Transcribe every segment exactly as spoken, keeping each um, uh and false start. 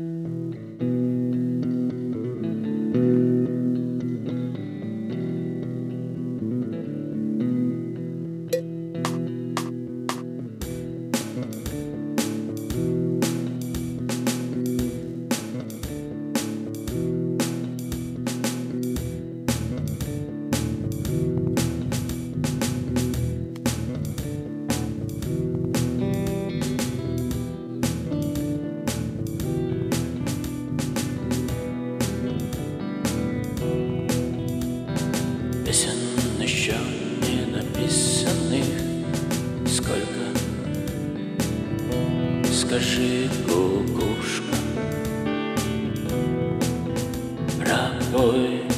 Песен еще не написанных сколько, скажи, кукушка, пробой.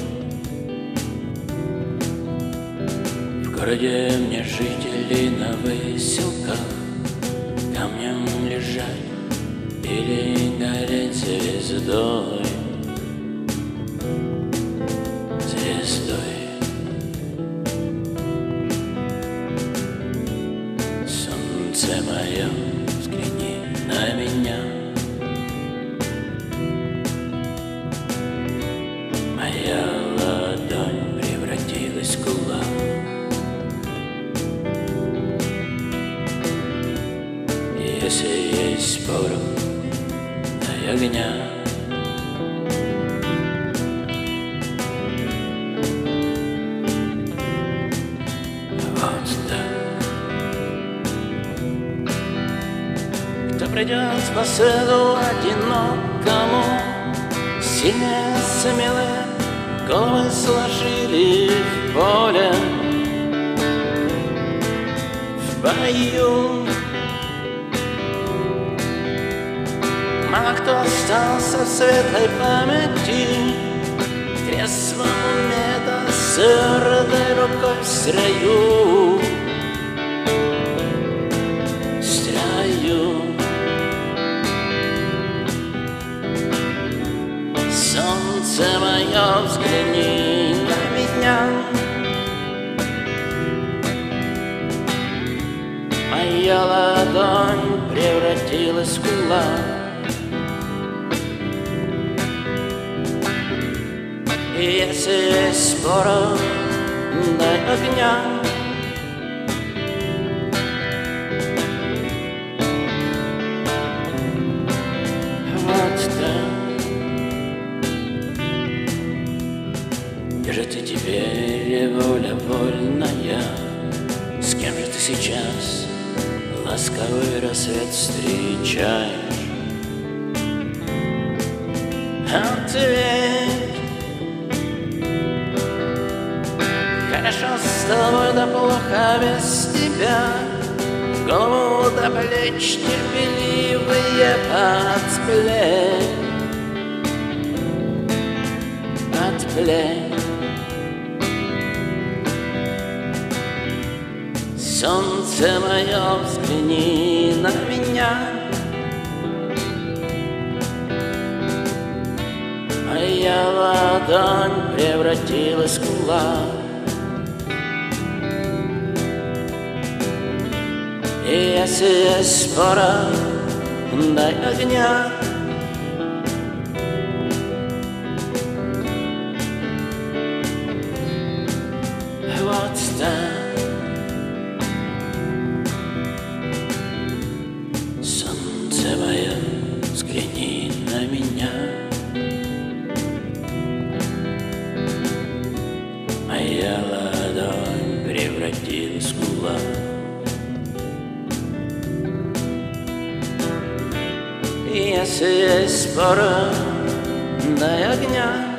В городе мне жители на выселках камнем лежать или гореть звездой, звездой. Солнце мое, взгляни на меня. Моя ладонь превратилась в кулак. Если есть порох, дай огня. Вот так. Кто придет по следу одинокому, сильные, смелые головы сложили в поле, в бою. Мало кто остался в светлой памяти, в трезвом уме да с твердой рукой в строю, в строю. Солнце мое, взгляни на меня. Моя ладонь превратилась в кулак. И если есть порох, дай огня. Вот так. Где же ты теперь, воля вольная? С кем же ты сейчас ласковый рассвет встречаешь? Ответь. Хорошо с тобой, да плохо без тебя. Голову до плеч терпеливые от плеч, от плеч. Солнце мое, взгляни на меня. Моя ладонь превратилась в кулак. И если есть порох, дай огня. Вот так. Солнце мое, взгляни на меня. Моя ладонь превратилась в кулак. Если есть порох, дай огня.